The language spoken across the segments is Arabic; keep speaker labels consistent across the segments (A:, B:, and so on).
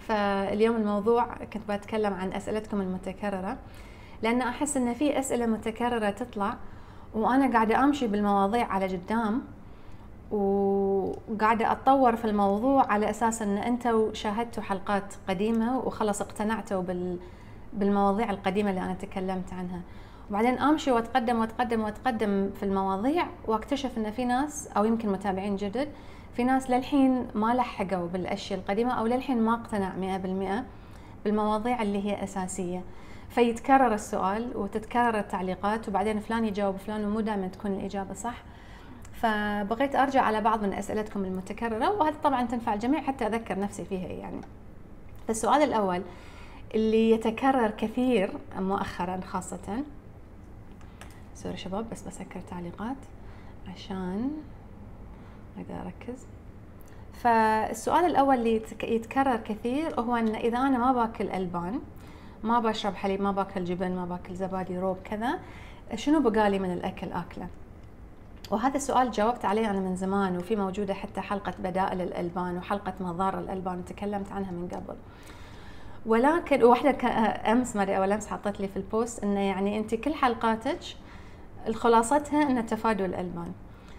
A: فاليوم الموضوع كنت بتكلم عن أسئلتكم المتكررة، لأن أحس إن في أسئلة متكررة تطلع وأنا قاعدة أمشي بالمواضيع على قدام وقاعدة أتطور في الموضوع على أساس إن أنتوا شاهدتوا حلقات قديمة وخلص اقتنعتوا بالمواضيع القديمة اللي أنا تكلمت عنها، وبعدين أمشي وأتقدم وأتقدم وأتقدم في المواضيع وأكتشف إن في ناس أو يمكن متابعين جدد، في ناس للحين ما لحقوا بالأشياء القديمة أو للحين ما اقتنع 100% بالمواضيع اللي هي أساسية، فيتكرر السؤال وتتكرر التعليقات وبعدين فلان يجاوب فلان ومو دائما تكون الإجابة صح. فبغيت أرجع على بعض من أسئلتكم المتكررة، وهذه طبعا تنفع الجميع حتى أذكر نفسي فيها يعني. فالسؤال الأول اللي يتكرر كثير مؤخرا خاصة، سوري شباب بس بسكر تعليقات عشان أقدر أركز. فالسؤال الأول اللي يتكرر كثير هو أن إذا أنا ما باكل ألبان، ما بشرب حليب، ما باكل جبن، ما باكل زبادي روب كذا، شنو بقالي من الأكل آكله؟ وهذا السؤال جاوبت عليه أنا من زمان، وفي موجودة حتى حلقة بدائل الألبان وحلقة مضار الألبان تكلمت عنها من قبل. ولكن واحدة أمس ما أول أمس حطت لي في البوست إنه يعني أنت كل حلقاتك خلاصتها إن تفادوا الألبان.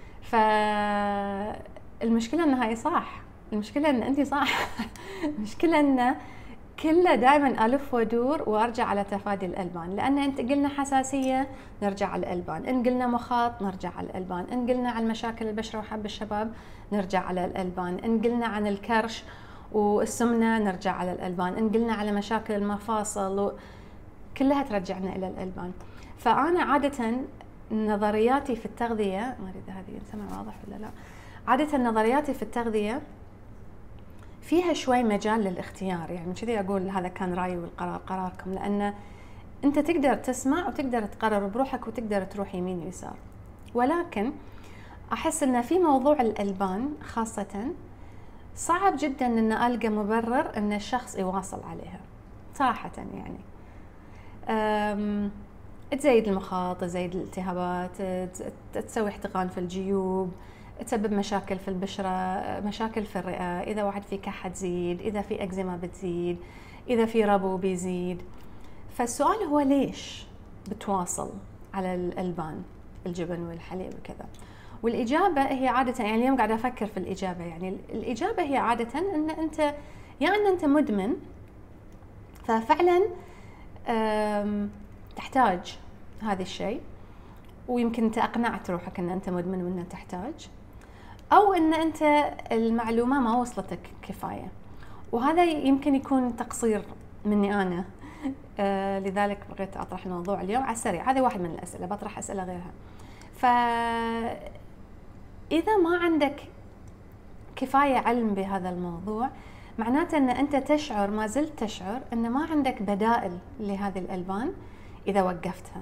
A: فالمشكلة إن هاي صح، المشكلة إن أنت صح. المشكلة إن كله دائما ألف ودور وأرجع على تفادي الألبان، لأن أنت قلنا حساسية نرجع على الألبان، إن قلنا مخاط نرجع على الألبان، إن قلنا عن مشاكل البشرة وحب الشباب نرجع على الألبان، إن قلنا عن الكرش والسمنة نرجع على الألبان، إن قلنا على مشاكل المفاصل كلها ترجعنا إلى الألبان. فأنا عادة نظرياتي في التغذية، ما أدري إذا هذه سمع واضح ولا لا، عادة نظرياتي في التغذية فيها شوي مجال للاختيار، يعني من كذي أقول هذا كان رأيي والقرار قراركم، لأن أنت تقدر تسمع وتقدر تقرر بروحك وتقدر تروح يمين ويسار. ولكن أحس أن في موضوع الألبان خاصة صعب جدا أن ألقى مبرر أن الشخص يواصل عليها صراحة يعني. تزيد المخاط، تزيد الالتهابات، تسوي احتقان في الجيوب، تسبب مشاكل في البشرة، مشاكل في الرئة، إذا واحد في كحة تزيد، إذا في أكزيما بتزيد، إذا في ربو بيزيد. فالسؤال هو ليش بتواصل على الألبان الجبن والحليب وكذا؟ والإجابة هي عادة يعني اليوم قاعدة أفكر في الإجابة، يعني الإجابة هي عادة أن أنت أن أنت مدمن، ففعلا تحتاج هذا الشيء، ويمكن أنت أقنعت روحك أن أنت مدمن وأن تحتاج، أو أن أنت المعلومة ما وصلتك كفاية، وهذا يمكن يكون تقصير مني أنا. لذلك بغيت أطرح الموضوع اليوم على السريع. هذا واحد من الأسئلة، بطرح أسئلة غيرها. فإذا ما عندك كفاية علم بهذا الموضوع، معناته أن أنت تشعر، ما زلت تشعر أن ما عندك بدائل لهذه الألبان إذا وقفتها.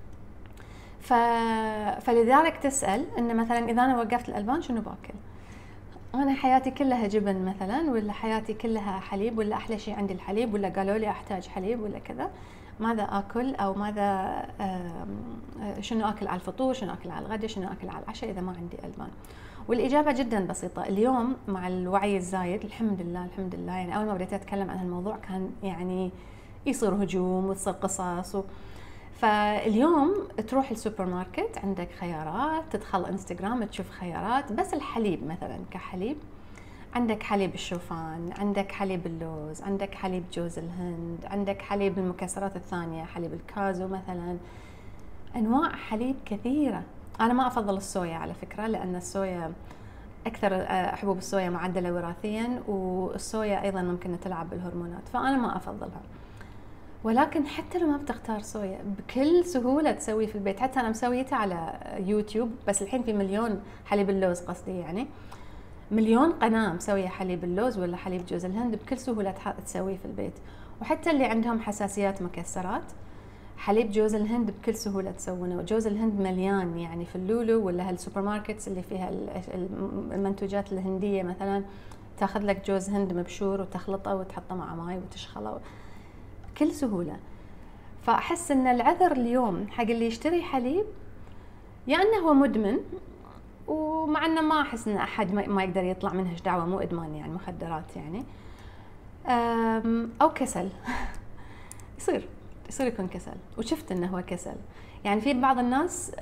A: فلذلك تسأل إن مثلا إذا أنا وقفت الألبان شنو باكل؟ أنا حياتي كلها جبن مثلا، ولا حياتي كلها حليب، ولا أحلى شيء عندي الحليب، ولا قالوا لي أحتاج حليب ولا كذا، ماذا آكل؟ أو ماذا شنو آكل على الفطور، شنو آكل على الغداء، شنو آكل على العشاء إذا ما عندي ألبان؟ والإجابة جدا بسيطة. اليوم مع الوعي الزايد الحمد لله الحمد لله، يعني أول ما بديت أتكلم عن الموضوع كان يعني يصير هجوم وتصير قصص فاليوم تروح السوبر ماركت عندك خيارات، تدخل انستغرام تشوف خيارات، بس الحليب مثلا كحليب عندك حليب الشوفان، عندك حليب اللوز، عندك حليب جوز الهند، عندك حليب المكسرات الثانية، حليب الكازو مثلا، أنواع حليب كثيرة. أنا ما أفضل الصويا على فكرة، لأن الصويا أكثر حبوب الصويا معدلة وراثيا، والصويا أيضا ممكن تلعب بالهرمونات، فأنا ما أفضلها. ولكن حتى لو ما بتختار صويا بكل سهولة تسوي في البيت. حتى أنا مسويتها على يوتيوب، بس الحين في مليون حليب اللوز، قصدي يعني مليون قناة مسوية حليب اللوز ولا حليب جوز الهند بكل سهولة تسويه في البيت. وحتى اللي عندهم حساسيات مكسرات، حليب جوز الهند بكل سهولة تسوونه. وجوز الهند مليان يعني في اللولو ولا هالسوبر ماركتس اللي فيها المنتوجات الهندية، مثلا تاخذ لك جوز هند مبشور وتخلطه وتحطه مع ماي وتشخله بكل سهولة. فأحس أن العذر اليوم حق اللي يشتري حليب يا أنه هو مدمن، ومع أنه ما أحس أن أحد ما يقدر يطلع منه دعوة، مو إدمان يعني مخدرات يعني، أو كسل. يصير يكون كسل، وشفت انه هو كسل. يعني في بعض الناس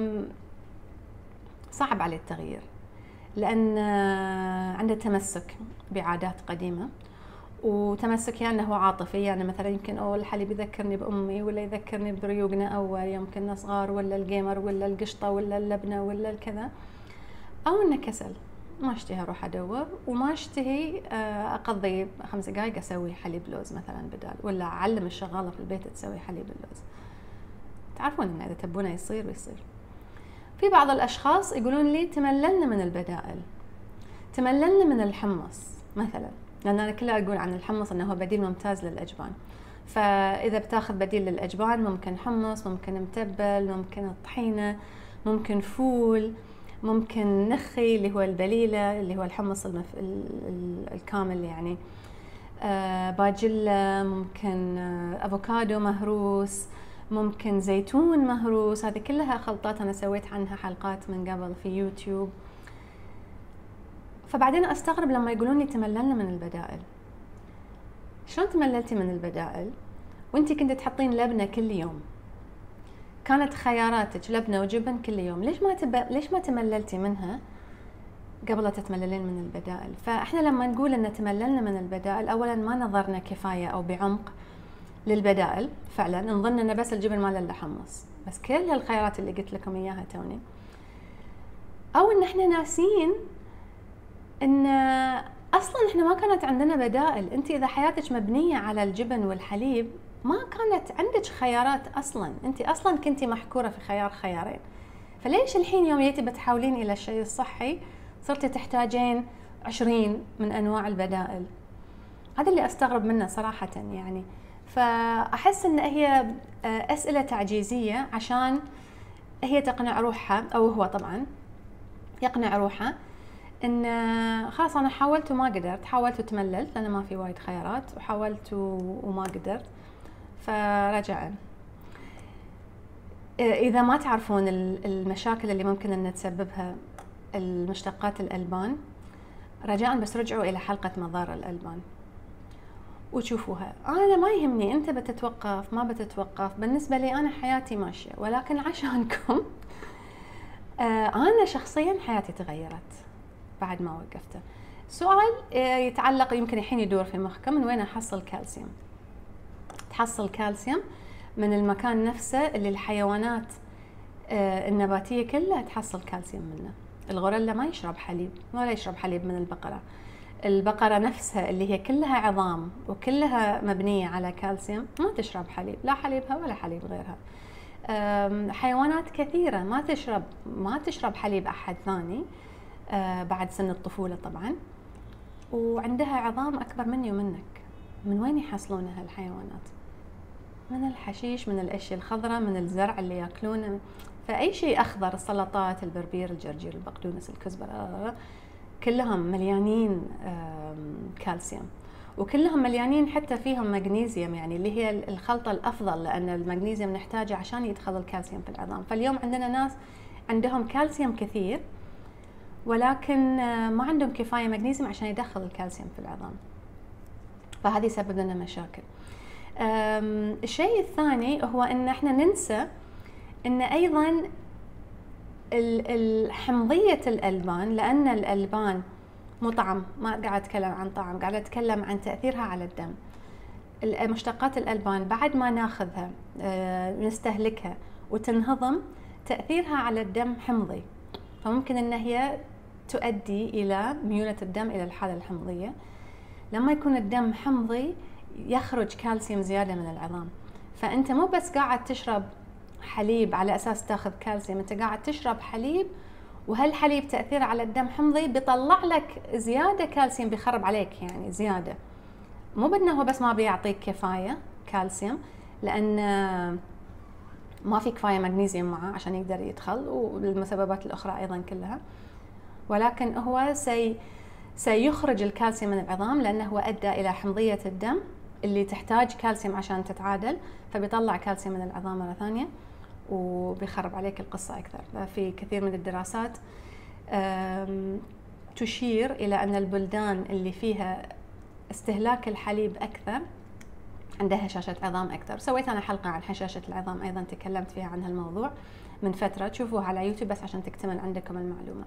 A: صعب عليه التغيير، لان عنده تمسك بعادات قديمه، وتمسك يعني هو عاطفي. يعني مثلا يمكن الحليب يذكرني بامي، ولا يذكرني بريوقنا اول يوم كنا صغار، ولا الجيمر، ولا القشطه، ولا اللبنه، ولا الكذا. او انه كسل، ما اشتهي اروح ادور، وما اشتهي اقضي 5 دقائق اسوي حليب لوز مثلا بدال، ولا اعلم الشغاله في البيت تسوي حليب اللوز. تعرفون ان اذا تبونه يصير ويصير. في بعض الاشخاص يقولون لي تمللنا من البدائل، تمللنا من الحمص مثلا، لان انا كلها اقول عن الحمص انه هو بديل ممتاز للاجبان. فاذا بتاخذ بديل للاجبان ممكن حمص، ممكن متبل، ممكن الطحينه، ممكن فول، ممكن نخي اللي هو البليله اللي هو الحمص الكامل يعني، باجيلا، ممكن افوكادو مهروس، ممكن زيتون مهروس. هذه كلها خلطات انا سويت عنها حلقات من قبل في يوتيوب. فبعدين استغرب لما يقولون لي تمللنا من البدائل. شلون تمللتي من البدائل وانتي كنت تحطين لبنه كل يوم؟ كانت خياراتك لبنه وجبن كل يوم، ليش ما تمللتي منها قبل لا تتمللين من البدائل؟ فاحنا لما نقول ان تمللنا من البدائل، اولا ما نظرنا كفايه او بعمق للبدائل، فعلا نظن انه بس الجبن ما له حمص، بس كل هالخيارات اللي قلت لكم اياها توني. او ان احنا ناسين ان اصلا احنا ما كانت عندنا بدائل. انت اذا حياتك مبنيه على الجبن والحليب ما كانت عندك خيارات اصلا، انت اصلا كنتي محكوره في خيارين. فليش الحين يوم جيتي بتحاولين الى الشيء الصحي صرتي تحتاجين 20 من انواع البدائل؟ هذا اللي استغرب منه صراحه يعني. فاحس ان هي اسئله تعجيزيه عشان هي تقنع روحها، او هو طبعا يقنع روحه ان خلاص انا حاولت وما قدرت، حاولت وتمللت لان ما في وايد خيارات، وحاولت وما قدرت، فرجاء اذا ما تعرفون المشاكل اللي ممكن ان تسببها المشتقات الالبان، رجاء بس رجعوا الى حلقه مضار الالبان وشوفوها. انا ما يهمني انت بتتوقف ما بتتوقف، بالنسبه لي انا حياتي ماشيه، ولكن عشانكم انا شخصيا حياتي تغيرت بعد ما وقفته. سؤال يتعلق يمكن الحين يدور في مخكم، من وين احصل كالسيوم؟ تحصل كالسيوم من المكان نفسه اللي الحيوانات النباتيه كلها تحصل كالسيوم منه. الغوريلا ما يشرب حليب ولا يشرب حليب من البقره. البقره نفسها اللي هي كلها عظام وكلها مبنيه على كالسيوم ما تشرب حليب، لا حليبها ولا حليب غيرها. حيوانات كثيره ما تشرب حليب احد ثاني بعد سن الطفولة طبعا، وعندها عظام أكبر مني ومنك. من وين يحصلون هالحيوانات؟ من الحشيش، من الأشياء الخضراء، من الزرع اللي يأكلونه. فأي شيء أخضر، السلطات، البربير، الجرجير، البقدونس، الكزبرة، كلهم مليانين كالسيوم، وكلهم مليانين حتى فيهم مغنيسيوم، يعني اللي هي الخلطة الأفضل، لأن المغنيسيوم نحتاجه عشان يدخل الكالسيوم في العظام. فاليوم عندنا ناس عندهم كالسيوم كثير ولكن ما عندهم كفاية مغنيسيوم عشان يدخل الكالسيوم في العظام، فهذه يسبب لنا مشاكل. الشيء الثاني هو ان احنا ننسى ان ايضا حمضية الألبان، لأن الألبان مو طعم، ما قاعدة أتكلم عن طعم، قاعدة أتكلم عن تأثيرها على الدم. مشتقات الألبان بعد ما ناخذها نستهلكها وتنهضم، تأثيرها على الدم حمضي، فممكن ان هي تؤدي الى ميولة الدم الى الحالة الحمضية. لما يكون الدم حمضي يخرج كالسيوم زيادة من العظام، فانت مو بس قاعد تشرب حليب على اساس تاخذ كالسيوم، انت قاعد تشرب حليب وهالحليب تأثيره على الدم حمضي، بيطلع لك زيادة كالسيوم، بيخرب عليك يعني زيادة. مو بأنه هو بس ما بيعطيك كفاية كالسيوم، لأن ما في كفاية مغنيسيوم معه عشان يقدر يدخل، والمسببات الأخرى أيضا كلها، ولكن هو سيخرج الكالسيوم من العظام، لأنه هو أدى إلى حمضية الدم اللي تحتاج كالسيوم عشان تتعادل، فبيطلع كالسيوم من العظام مرة ثانية وبيخرب عليك القصة أكثر. في كثير من الدراسات تشير إلى أن البلدان اللي فيها استهلاك الحليب اكثر عندها هشاشة عظام اكثر. سويت انا حلقة عن هشاشة العظام ايضا، تكلمت فيها عن هالموضوع من فترة، تشوفوها على يوتيوب بس عشان تكتمل عندكم المعلومة.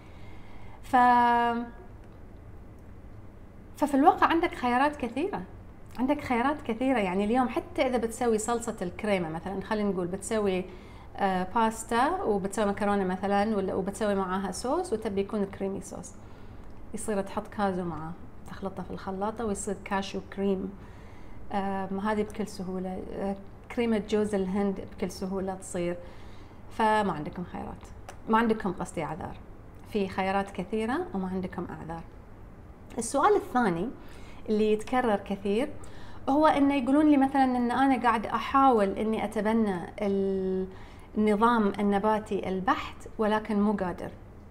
A: ففي الواقع عندك خيارات كثيرة، عندك خيارات كثيرة. يعني اليوم حتى إذا بتسوي صلصة الكريمة مثلا، خلينا نقول بتسوي باستا وبتسوي مكرونة مثلا وبتسوي معاها صوص وتبي يكون كريمي صوص، يصير تحط كازو معاه، تخلطه في الخلاطة ويصير كاشو كريم. هذه بكل سهولة. كريمة جوز الهند بكل سهولة تصير. فما عندكم خيارات، ما عندكم قصدي أعذار، في خيارات كثيرة وما عندكم أعذار. السؤال الثاني اللي يتكرر كثير هو انه يقولون لي مثلا ان انا قاعد احاول اني اتبنى النظام النباتي البحت ولكن مو قادر.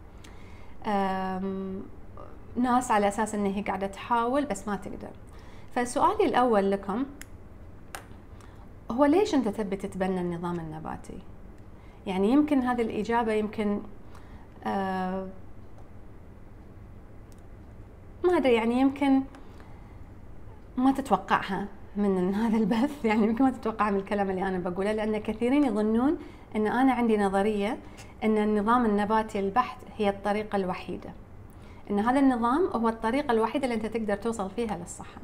A: ناس على اساس ان هي قاعده تحاول بس ما تقدر. فسؤالي الاول لكم هو ليش انت تبي تتبنى النظام النباتي؟ يعني يمكن هذه الاجابه يمكن ما ادري، يعني يمكن ما تتوقعها من هذا البث، يعني يمكن ما تتوقعها من الكلام اللي انا بقوله، لان كثيرين يظنون ان انا عندي نظريه ان النظام النباتي البحت هي الطريقه الوحيده، ان هذا النظام هو الطريقه الوحيده اللي انت تقدر توصل فيها للصحه.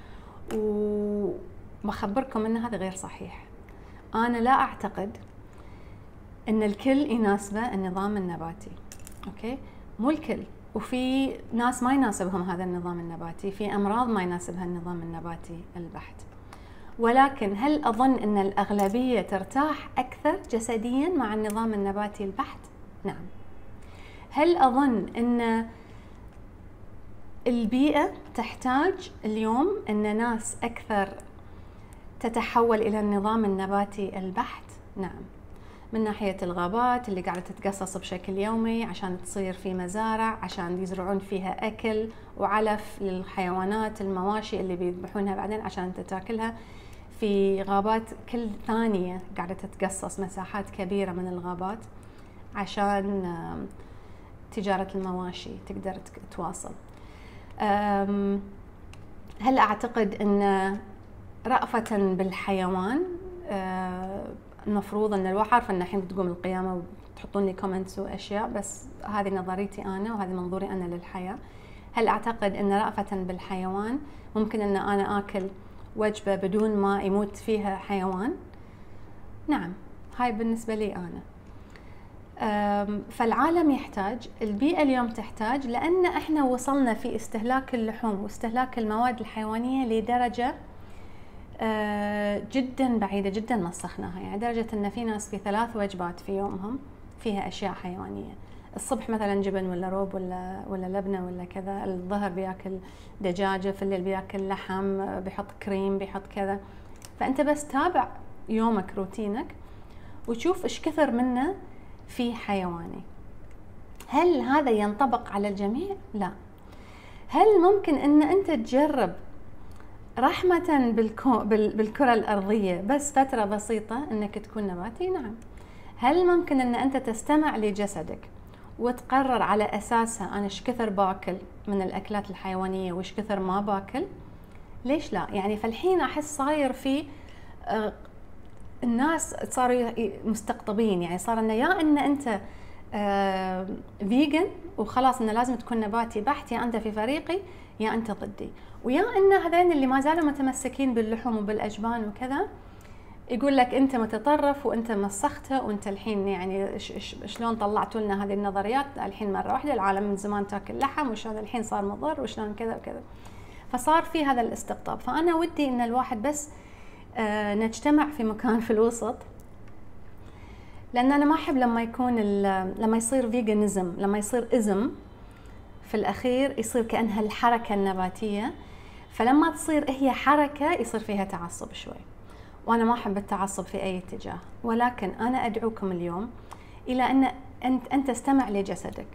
A: وبخبركم ان هذا غير صحيح. انا لا اعتقد ان الكل يناسبه النظام النباتي، اوكي؟ مو الكل، وفي ناس ما يناسبهم هذا النظام النباتي، في أمراض ما يناسبها النظام النباتي البحت. ولكن هل أظن أن الأغلبية ترتاح أكثر جسدياً مع النظام النباتي البحت؟ نعم. هل أظن أن البيئة تحتاج اليوم أن ناس أكثر تتحول إلى النظام النباتي البحت؟ نعم. من ناحية الغابات اللي قاعدة تتقصص بشكل يومي عشان تصير في مزارع عشان يزرعون فيها أكل وعلف للحيوانات، المواشي اللي بيذبحونها بعدين عشان انت تاكلها. في غابات كل ثانية قاعدة تتقصص مساحات كبيرة من الغابات عشان تجارة المواشي تقدر تواصل. هل أعتقد أن رأفة بالحيوان المفروض ان الواحد عارفه ان الحين بتقوم القيامه وتحطون لي كومنتس واشياء، بس هذه نظريتي انا وهذه منظوري انا للحياه. هل اعتقد ان رأفة بالحيوان ممكن ان انا اكل وجبه بدون ما يموت فيها حيوان؟ نعم، هاي بالنسبه لي انا. فالعالم يحتاج، البيئه اليوم تحتاج، لان احنا وصلنا في استهلاك اللحوم واستهلاك المواد الحيوانيه لدرجه جدا بعيدة، جدا مسخناها. يعني درجة ان في ناس في 3 وجبات في يومهم فيها اشياء حيوانية. الصبح مثلا جبن ولا روب ولا لبنة ولا كذا، الظهر بياكل دجاجة، في الليل بياكل لحم، بيحط كريم، بيحط كذا. فانت بس تابع يومك، روتينك، وتشوف ايش كثر منه في حيواني. هل هذا ينطبق على الجميع؟ لا. هل ممكن ان انت تجرب رحمة بالكرة الأرضية بس فترة بسيطة أنك تكون نباتي؟ نعم. هل ممكن أن أنت تستمع لجسدك وتقرر على أساسها أنا إيش كثر باكل من الأكلات الحيوانية وإيش كثر ما باكل؟ ليش لا؟ يعني فالحين أحس صاير في الناس صاروا مستقطبين، يعني صار إنه يا إن أنت فيجن وخلاص إنه لازم تكون نباتي بحت، يا أنت في فريقي يا أنت ضدي، ويا ان هذين اللي ما زالوا متمسكين باللحوم وبالاجبان وكذا يقول لك انت متطرف وانت مسختها وانت الحين يعني شلون طلعتوا لنا هذه النظريات الحين مره واحده، العالم من زمان تاكل لحم وشلون الحين صار مضر وشلون كذا وكذا. فصار في هذا الاستقطاب. فانا ودي ان الواحد بس نجتمع في مكان في الوسط، لان انا ما احب لما يصير فيجنزم، لما يصير ازم في الاخير يصير كانها الحركه النباتيه، فلما تصير هي حركة يصير فيها تعصب شوي، وأنا ما أحب التعصب في أي اتجاه. ولكن أنا أدعوكم اليوم إلى أن أنت تستمع لجسدك،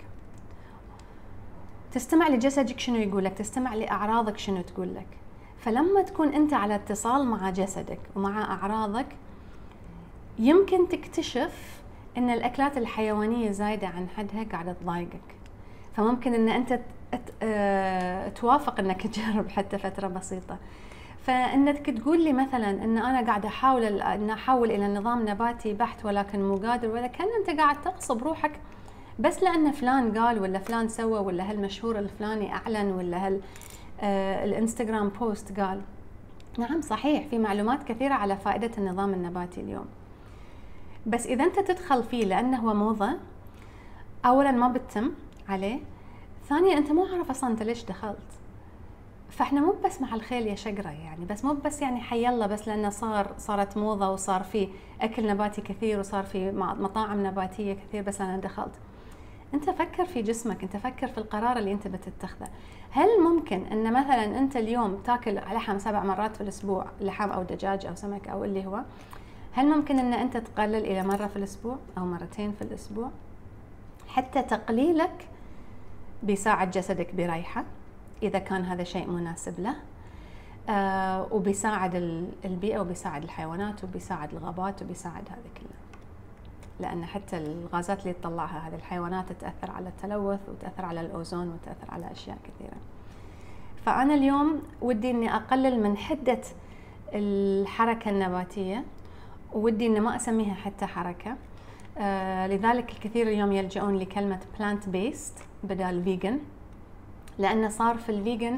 A: تستمع لجسدك شنو يقول لك، تستمع لأعراضك شنو تقول لك. فلما تكون أنت على اتصال مع جسدك ومع أعراضك يمكن تكتشف أن الأكلات الحيوانية زايدة عن حدها قاعدة تضايقك، فممكن أن أنت توافق انك تجرب حتى فتره بسيطه. فانك تقول لي مثلا ان انا قاعده احاول الى نظام نباتي بحت ولكن مو قادر، ولا كان انت قاعد تغصب روحك بس لان فلان قال ولا فلان سوى ولا هالمشهور الفلاني اعلن ولا الانستغرام بوست قال. نعم صحيح في معلومات كثيره على فائده النظام النباتي اليوم، بس اذا انت تدخل فيه لانه هو موضه، اولا ما بتتم عليه، ثانيا انت مو عارف اصلا انت ليش دخلت. فاحنا مو بس مع الخيل يا شقره يعني، بس مو بس يعني حي الله بس لانه صارت موضه وصار في اكل نباتي كثير وصار في مطاعم نباتيه كثير بس انا دخلت. انت فكر في جسمك، انت فكر في القرار اللي انت بتتخذه. هل ممكن ان مثلا انت اليوم تاكل لحم 7 مرات في الاسبوع، لحم او دجاج او سمك او اللي هو، هل ممكن ان انت تقلل الى مره في الاسبوع او مرتين في الاسبوع؟ حتى تقليلك بيساعد جسدك بريحه اذا كان هذا شيء مناسب له، وبيساعد البيئه وبيساعد الحيوانات وبيساعد الغابات وبيساعد هذا كله، لان حتى الغازات اللي تطلعها هذه الحيوانات تاثر على التلوث وتاثر على الاوزون وتاثر على اشياء كثيره. فانا اليوم ودي اني اقلل من حده الحركه النباتيه، ودي اني ما اسميها حتى حركه. لذلك الكثير اليوم يلجؤون لكلمه بلانت بيست بدال فيجن، لانه صار في الفيجن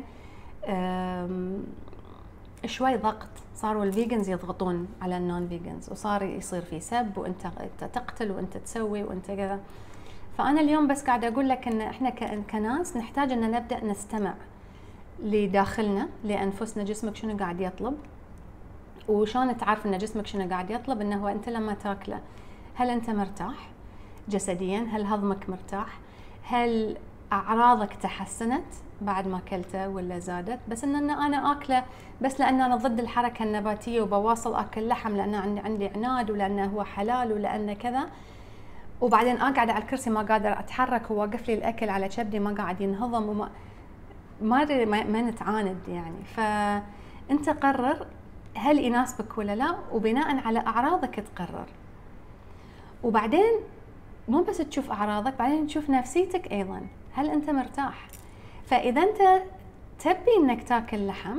A: شوي ضغط، صاروا الفيجنز يضغطون على النون فيجنز وصار يصير في سب وانت تقتل وانت تسوي وانت كذا. فانا اليوم بس قاعده اقول لك ان احنا كناس نحتاج ان نبدا نستمع لداخلنا، لانفسنا، جسمك شنو قاعد يطلب، وشلون تعرف ان جسمك شنو قاعد يطلب؟ انه هو انت لما تاكله هل انت مرتاح جسديا؟ هل هضمك مرتاح؟ هل اعراضك تحسنت بعد ما اكلته ولا زادت؟ بس ان انا اكله بس لان انا ضد الحركه النباتيه وبواصل اكل لحم لان عندي عناد ولانه هو حلال ولانه كذا، وبعدين اقعد على الكرسي ما قادر اتحرك وواقف لي الاكل على كبدي ما قاعد ينهضم وما ما نتعاند يعني. فانت قرر هل يناسبك ولا لا، وبناء على اعراضك تقرر. وبعدين مو بس تشوف اعراضك، بعدين تشوف نفسيتك ايضا، هل انت مرتاح؟ فاذا انت تبي انك تاكل لحم،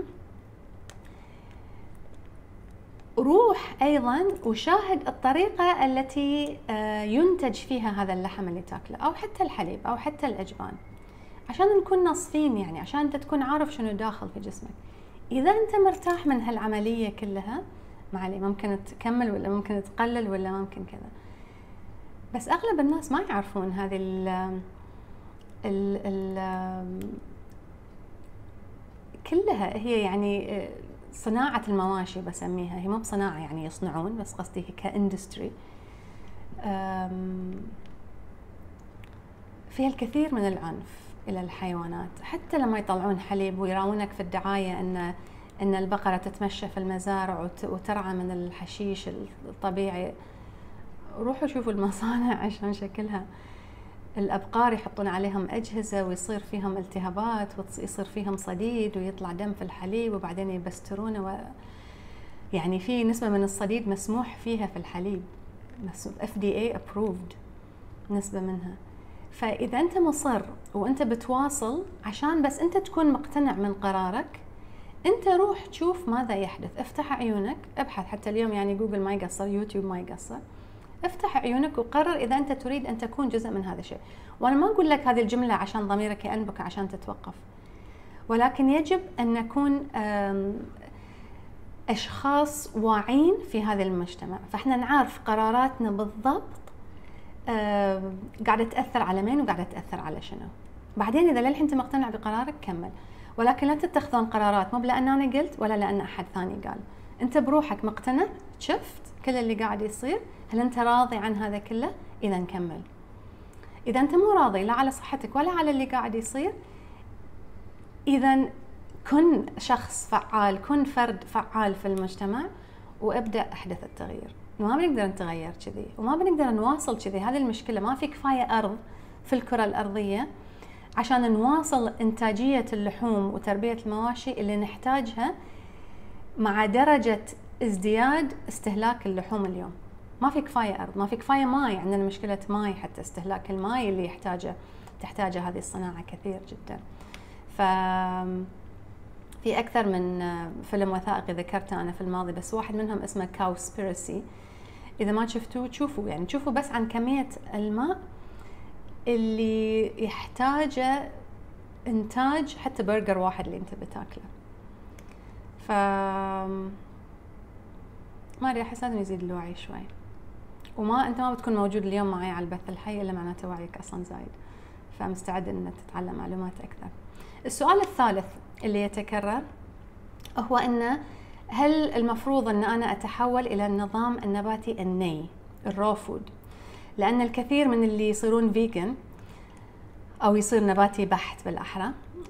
A: روح ايضا وشاهد الطريقه التي ينتج فيها هذا اللحم اللي تاكله، او حتى الحليب او حتى الاجبان، عشان نكون ناصفين يعني، عشان انت تكون عارف شنو داخل في جسمك. اذا انت مرتاح من هالعمليه كلها، ما عليه، ممكن تكمل ولا ممكن تقلل ولا ممكن كذا. بس اغلب الناس ما يعرفون هذه كلها هي يعني صناعة المواشي بسميها، هي مو بصناعة يعني يصنعون، بس قصدي هي كاندستري. فيها الكثير من العنف إلى الحيوانات، حتى لما يطلعون حليب ويراونك في الدعاية أن البقرة تتمشى في المزارع وترعى من الحشيش الطبيعي. روحوا شوفوا المصانع عشان شكلها، الأبقار يحطون عليهم أجهزة ويصير فيهم التهابات ويصير فيهم صديد ويطلع دم في الحليب وبعدين يبسترونه يعني في نسبة من الصديد مسموح فيها في الحليب، FDA approved نسبة منها. فإذا أنت مصر وأنت بتواصل عشان بس أنت تكون مقتنع من قرارك، أنت روح تشوف ماذا يحدث، افتح عيونك، ابحث. حتى اليوم يعني جوجل ما يقصر، يوتيوب ما يقصر، افتح عيونك وقرر إذا أنت تريد أن تكون جزء من هذا الشيء. وأنا ما أقول لك هذه الجملة عشان ضميرك يأنبك عشان تتوقف، ولكن يجب أن نكون أشخاص واعين في هذا المجتمع، فإحنا نعرف قراراتنا بالضبط قاعدة تأثر على مين وقاعدة تأثر على شنو. بعدين إذا للحين أنت مقتنع بقرارك كمل، ولكن لا تتخذون قرارات مو لأن أنا قلت ولا لأن أحد ثاني قال. أنت بروحك مقتنع، شفت كل اللي قاعد يصير، هل أنت راضي عن هذا كله؟ إذا نكمل. إذا أنت مو راضي لا على صحتك ولا على اللي قاعد يصير، إذا كن شخص فعال، كن فرد فعال في المجتمع وابدأ احدث التغيير. ما بنقدر نتغير كذي وما بنقدر نواصل كذي، هذه المشكلة. ما في كفاية أرض في الكرة الأرضية عشان نواصل إنتاجية اللحوم وتربية المواشي اللي نحتاجها مع درجة ازدياد استهلاك اللحوم اليوم. ما في كفاية أرض، ما في كفاية ماء، عندنا مشكلة ماء، حتى استهلاك الماء اللي تحتاجه هذه الصناعة كثير جدا. ف في أكثر من فيلم وثائقي ذكرته أنا في الماضي، بس واحد منهم اسمه كاوسبيرسي. إذا ما شفتوه تشوفوا، يعني تشوفوا بس عن كمية الماء اللي يحتاجه إنتاج حتى برجر واحد اللي أنت بتاكله. ف ما أدري، أحس لازم يزيد الوعي شوي. وما أنت ما بتكون موجود اليوم معي على البث الحي إلا معناته وعيك أصلا زايد، فمستعد إنك تتعلم معلومات أكثر. السؤال الثالث اللي يتكرر هو إنه هل المفروض أن أنا أتحول إلى النظام النباتي الني، الرو فود؟ لأن الكثير من اللي يصيرون فيجن أو يصير نباتي بحت بالأحرى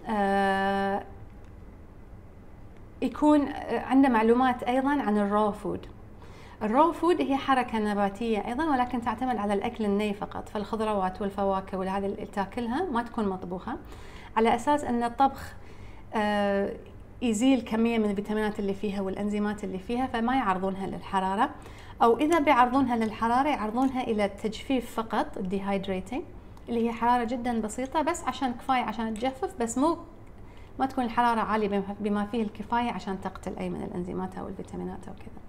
A: يكون عنده معلومات أيضا عن الرو فود. الرو فود هي حركة نباتية أيضا، ولكن تعتمد على الأكل الني فقط، فالخضروات والفواكه وهذه اللي تاكلها ما تكون مطبوخة، على أساس أن الطبخ يزيل كمية من الفيتامينات اللي فيها والأنزيمات اللي فيها، فما يعرضونها للحرارة، أو إذا بيعرضونها للحرارة يعرضونها إلى التجفيف فقط، الديهايدريتنج، اللي هي حرارة جدا بسيطة بس عشان كفاية عشان تجفف، بس ما تكون الحرارة عالية بما فيه الكفاية عشان تقتل أي من الأنزيمات أو الفيتامينات أو كذا.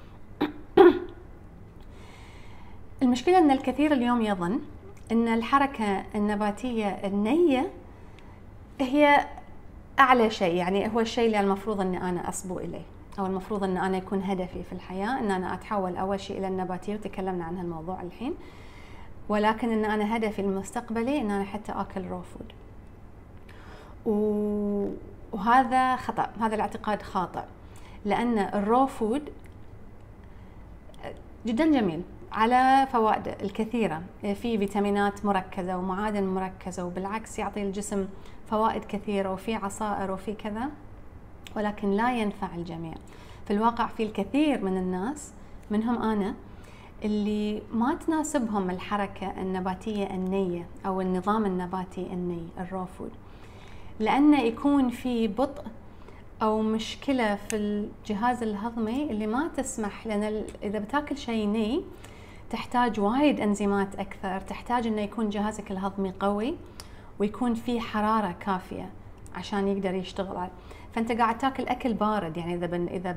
A: المشكلة أن الكثير اليوم يظن أن الحركة النباتية النية هي أعلى شيء، يعني هو الشيء اللي المفروض أن أنا أصبو إليه، أو المفروض أن أنا يكون هدفي في الحياة أن أنا أتحول أول شيء إلى النباتية، وتكلمنا عن هالموضوع الحين، ولكن أن أنا هدفي المستقبلي أن أنا حتى أكل رو فود. وهذا خطأ، هذا الاعتقاد خاطئ، لأن الرو فود جدا جميل على فوائد الكثيرة، في فيتامينات مركزة ومعادن مركزة، وبالعكس يعطي الجسم فوائد كثيرة وفي عصائر وفي كذا، ولكن لا ينفع الجميع. في الواقع في الكثير من الناس منهم أنا اللي ما تناسبهم الحركة النباتية النية أو النظام النباتي الني، الرو فود، لأنه يكون في بطء أو مشكلة في الجهاز الهضمي اللي ما تسمح، لأن إذا بتاكل شيء ني تحتاج وايد أنزيمات أكثر، تحتاج إنه يكون جهازك الهضمي قوي ويكون فيه حرارة كافية عشان يقدر يشتغل. فأنت قاعد تاكل أكل بارد، يعني إذا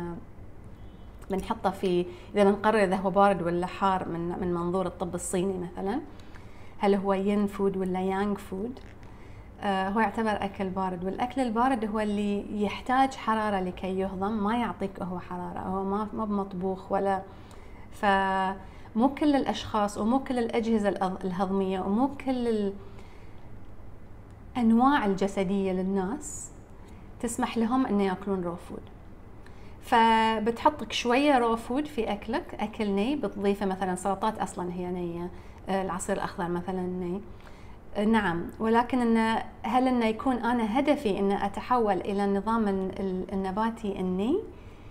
A: بنحطه في، إذا بنقرر إذا هو بارد ولا حار من منظور الطب الصيني مثلا، هل هو ين فود ولا يانغ فود؟ هو يعتبر أكل بارد، والأكل البارد هو اللي يحتاج حرارة لكي يهضم، ما يعطيك هو حرارة، هو ما بمطبوخ ولا. فمو كل الأشخاص ومو كل الأجهزة الهضمية ومو كل الأنواع الجسدية للناس تسمح لهم أن يأكلون رو فود. فبتحطك شوية رو فود في أكلك، أكل ني، بتضيفه مثلا سلطات أصلا هي نية، العصير الأخضر مثلا ني، نعم، ولكن هل إنه يكون أنا هدفي إن أتحول إلى النظام النباتي الني؟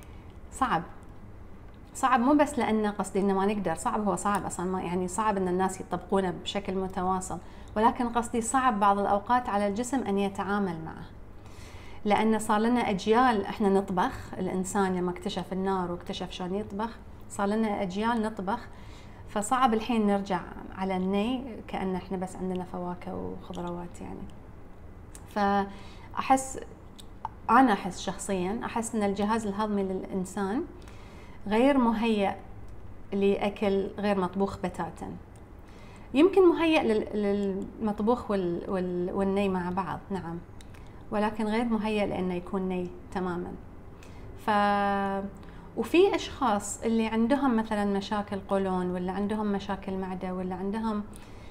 A: صعب، مو بس لأنه قصدي إنه ما نقدر، صعب، هو صعب أصلا، ما يعني صعب إن الناس يطبقونه بشكل متواصل، ولكن قصدي صعب بعض الأوقات على الجسم أن يتعامل معه، لأن صار لنا أجيال إحنا نطبخ. الإنسان لما اكتشف النار واكتشف شلون يطبخ صار لنا أجيال نطبخ، فصعب الحين نرجع على الني كأن احنا بس عندنا فواكه وخضروات يعني. أنا أحس شخصيا ان الجهاز الهضمي للإنسان غير مهيأ لأكل غير مطبوخ بتاتا. يمكن مهيأ للمطبوخ والني مع بعض، نعم، ولكن غير مهيأ لأنه يكون ني تماما. وفي أشخاص اللي عندهم مثلا مشاكل قولون، ولا عندهم مشاكل معدة، ولا عندهم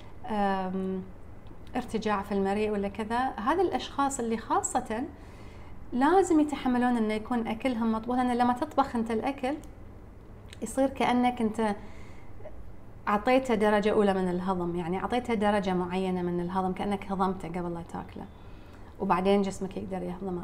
A: ارتجاع في المريء ولا كذا، هذا الأشخاص اللي خاصة لازم يتحملون أنه يكون أكلهم مطبوخ، لأن لما تطبخ أنت الأكل يصير كأنك أنت أعطيته درجة أولى من الهضم، يعني أعطيته درجة معينة من الهضم، كأنك هضمته قبل لا تاكله وبعدين جسمك يقدر يهضمه.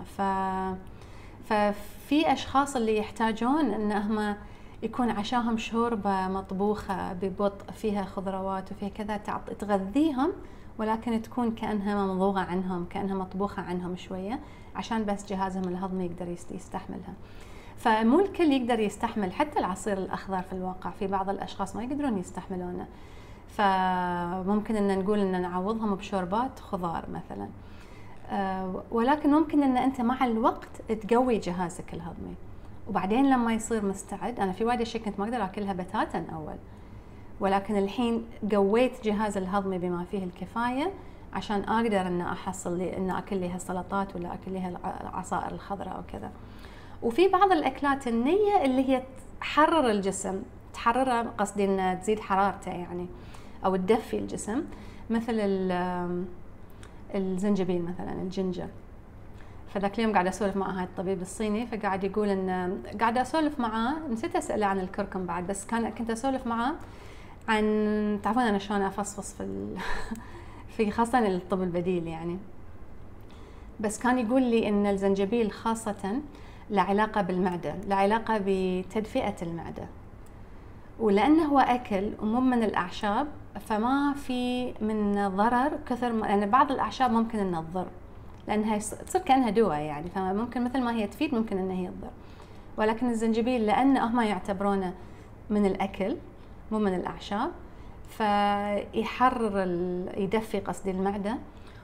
A: ففي أشخاص اللي يحتاجون أنهم يكون عشاهم شوربة مطبوخة ببطء فيها خضروات وفيها كذا، تغذيهم، ولكن تكون كأنها ممضوغة عنهم، كأنها مطبوخة عنهم شوية، عشان بس جهازهم الهضمي يقدر يستحملها. فمو الكل يقدر يستحمل حتى العصير الأخضر، في الواقع في بعض الأشخاص ما يقدرون يستحملونه، فممكن أن نقول أن نعوضهم بشوربات خضار مثلا. ولكن ممكن ان انت مع الوقت تقوي جهازك الهضمي، وبعدين لما يصير مستعد. انا في وايد اشياء كنت ما اقدر اكلها بتاتا اول، ولكن الحين قويت جهاز الهضمي بما فيه الكفايه عشان اقدر ان احصل لي ان اكل لي هالسلطات ولا اكل لي العصائر الخضراء وكذا. وفي بعض الاكلات النيه اللي هي تحرر الجسم، تحرره قصدي ان تزيد حرارته يعني، او تدفي الجسم، مثل الزنجبيل مثلا، الجنجر. فذاك اليوم قاعده اسولف مع هاي الطبيب الصيني، فقاعد يقول ان قاعده اسولف معاه، نسيت اساله عن الكركم بعد، بس كنت اسولف معاه عن، تعرفون انا شلون افصفص في خاصه الطب البديل يعني. بس كان يقول لي ان الزنجبيل خاصه له علاقه بالمعده، له علاقه بتدفئه المعده، ولانه هو اكل ومو من الاعشاب فما في من ضرر كثر لان يعني بعض الاعشاب ممكن انها تضر، لانها تصير كانها دواء يعني، فممكن مثل ما هي تفيد ممكن انها هي تضر. ولكن الزنجبيل لانه هم يعتبرونه من الاكل مو من الاعشاب، فيحرر يدفي قصدي المعده،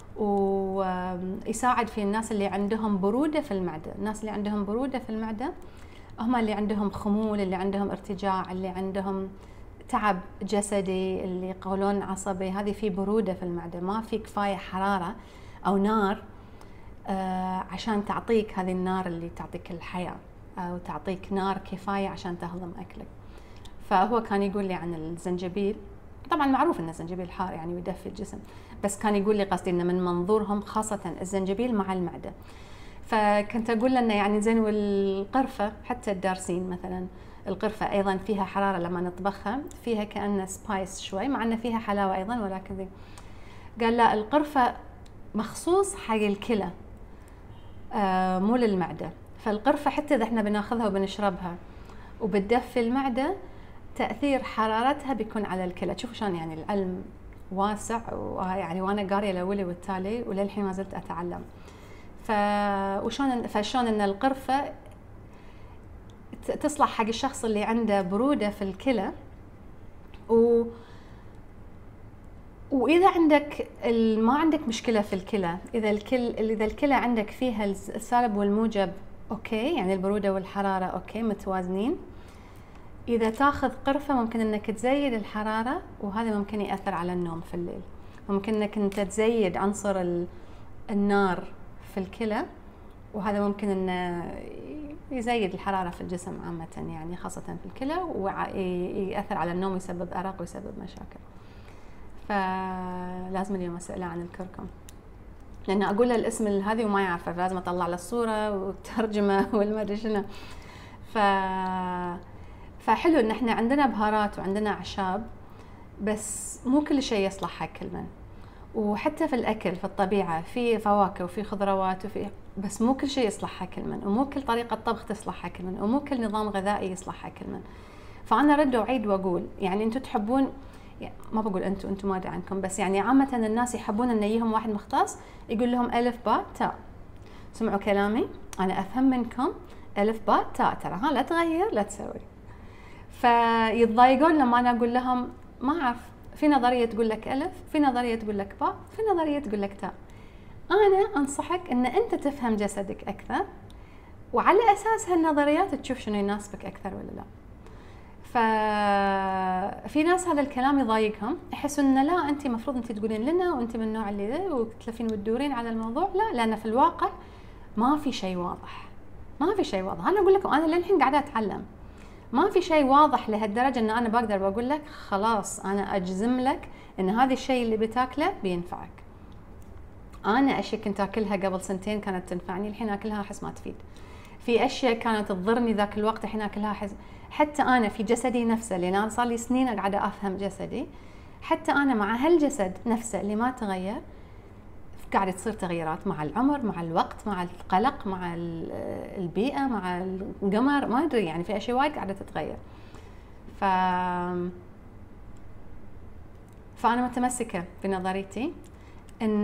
A: ويساعد في الناس اللي عندهم بروده في المعده. الناس اللي عندهم بروده في المعده هم اللي عندهم خمول، اللي عندهم ارتجاع، اللي عندهم تعب جسدي، اللي يقولون عصبي، هذه في برودة في المعدة، ما في كفاية حرارة أو نار عشان تعطيك هذه النار اللي تعطيك الحياة، أو تعطيك نار كفاية عشان تهضم أكلك. فهو كان يقول لي عن الزنجبيل، طبعا معروف أن الزنجبيل حار يعني ويدفي الجسم، بس كان يقول لي قصدي أنه من منظورهم خاصة الزنجبيل مع المعدة. فكنت أقول له يعني زين، والقرفة حتى الدارسين مثلا، القرفة أيضا فيها حرارة لما نطبخها، فيها كأنه سبايس شوي، مع أن فيها حلاوة أيضا ولكن ذي. قال لا، القرفة مخصوص حق الكلى مو للمعدة. فالقرفة حتى إذا احنا بناخذها وبنشربها وبتدفي المعدة، تأثير حرارتها بيكون على الكلى. شوفوا شلون يعني العلم واسع، ويعني وأنا قارية لولي والتالي وللحين ما زلت أتعلم. فشلون ان القرفه تصلح حق الشخص اللي عنده بروده في الكلى، واذا عندك ما عندك مشكله في الكلى، اذا الكلى عندك فيها السالب والموجب اوكي، يعني البروده والحراره اوكي متوازنين، اذا تاخذ قرفه ممكن انك تزيد الحراره، وهذا ممكن ياثر على النوم في الليل. ممكن انك انت تزيد عنصر النار في الكلى، وهذا ممكن انه يزيد الحراره في الجسم عامه يعني، خاصه في الكلى، ويأثر على النوم ويسبب ارق ويسبب مشاكل. فلازم اليوم اساله عن الكركم، لان اقول له الاسم هذه وما يعرفه، فلازم اطلع له الصوره والترجمه والمدري شنو. فحلو ان احنا عندنا بهارات وعندنا اعشاب، بس مو كل شيء يصلح حق كل من. وحتى في الاكل في الطبيعه في فواكه وفي خضروات بس مو كل شيء يصلح حق كل من، ومو كل طريقه طبخ تصلح حق كل من، ومو كل نظام غذائي يصلح حق كل من. فانا ارد واعيد واقول يعني انتم تحبون، يعني ما بقول انتم ما ادري عنكم، بس يعني عامه الناس يحبون ان يجيهم واحد مختص يقول لهم الف باء تاء. سمعوا كلامي، انا افهم منكم الف باء تاء، ترى ها لا تغير لا تسوي. فيتضايقون لما انا اقول لهم ما اعرف، في نظريه تقول لك الف، في نظريه تقول لك باء، في نظريه تقول لك تاء. انا انصحك ان انت تفهم جسدك اكثر، وعلى اساس هالنظريات تشوف شنو يناسبك اكثر ولا لا. ففي ناس هذا الكلام يضايقهم، يحسوا ان لا انت المفروض انت تقولين لنا وانت من النوع اللي ذا وتلفين وتدورين على الموضوع. لا، لان في الواقع ما في شيء واضح، ما في شيء واضح. انا اقول لكم انا للحين قاعده اتعلم، ما في شيء واضح لهالدرجه ان انا بقدر بقول لك خلاص انا اجزم لك ان هذا الشيء اللي بتاكله بينفعك. انا اشياء كنت اكلها قبل سنتين كانت تنفعني، الحين اكلها احس ما تفيد. في اشياء كانت تضرني ذاك الوقت الحين اكلها احس. حتى انا في جسدي نفسه، لان انا صار لي سنين قاعده افهم جسدي، حتى انا مع هالجسد نفسه اللي ما تغير قاعده تصير تغييرات مع العمر، مع الوقت، مع القلق، مع البيئه، مع القمر، ما ادري يعني في اشياء وايد قاعده تتغير. فانا متمسكه بنظريتي ان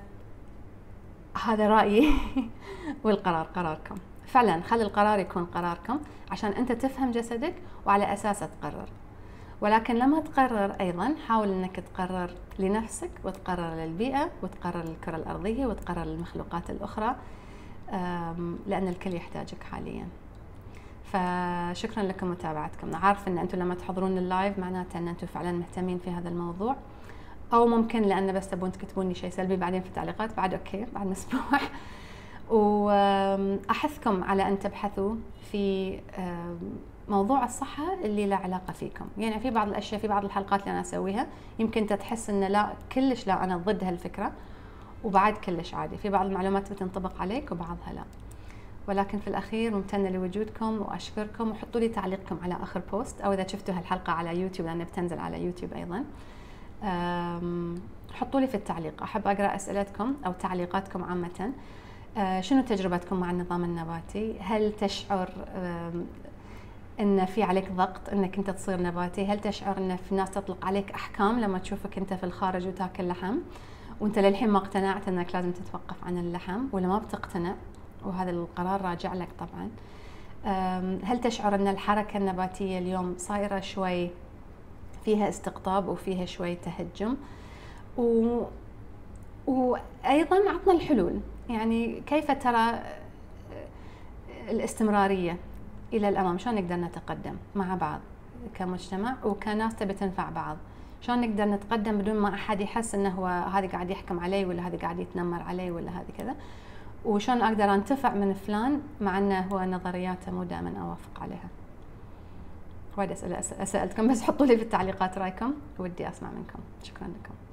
A: هذا رايي والقرار قراركم. فعلا خلي القرار يكون قراركم عشان انت تفهم جسدك وعلى اساسه تقرر. ولكن لما تقرر أيضا حاول أنك تقرر لنفسك وتقرر للبيئة وتقرر للكرة الأرضية وتقرر للمخلوقات الأخرى، لأن الكل يحتاجك حاليا. فشكرا لكم متابعتكم. عارف أن أنتم لما تحضرون اللايف معناته أن أنتم فعلا مهتمين في هذا الموضوع، أو ممكن لأن بس تبون تكتبون لي شيء سلبي بعدين في التعليقات، بعد أوكي، بعد مسموح. وأحثكم على أن تبحثوا في موضوع الصحة اللي له علاقة فيكم. يعني في بعض الأشياء، في بعض الحلقات اللي أنا أسويها يمكن أنت تحس أن لا كلش، لا أنا ضد هالفكرة، وبعد كلش عادي. في بعض المعلومات بتنطبق عليك وبعضها لا. ولكن في الأخير ممتنة لوجودكم وأشكركم، وحطوا لي تعليقكم على آخر بوست، أو إذا شفتوا هالحلقة على يوتيوب لأنها بتنزل على يوتيوب أيضا، حطوا لي في التعليق. أحب أقرأ أسئلتكم أو تعليقاتكم عامة. شنو تجربتكم مع النظام النباتي؟ هل تشعر ان في عليك ضغط انك انت تصير نباتي؟ هل تشعر ان في ناس تطلق عليك احكام لما تشوفك انت في الخارج وتاكل لحم وانت للحين ما اقتنعت انك لازم تتوقف عن اللحم، ولا ما بتقتنع وهذا القرار راجع لك طبعا؟ هل تشعر ان الحركة النباتية اليوم صايرة شوي فيها استقطاب وفيها شوي تهجم؟ وايضا عطنا الحلول، يعني كيف ترى الاستمرارية إلى الأمام؟ شلون نقدر نتقدم مع بعض كمجتمع وكناس تبي تنفع بعض؟ شلون نقدر نتقدم بدون ما أحد يحس إنه هو هذا قاعد يحكم علي، ولا هذا قاعد يتنمر علي، ولا هذا كذا؟ وشلون أقدر أنتفع من فلان مع إنه هو نظرياته مو دائما أوافق عليها؟ وايد أسئلة سألتكم، بس حطوا لي في التعليقات رأيكم، ودي أسمع منكم. شكرا لكم.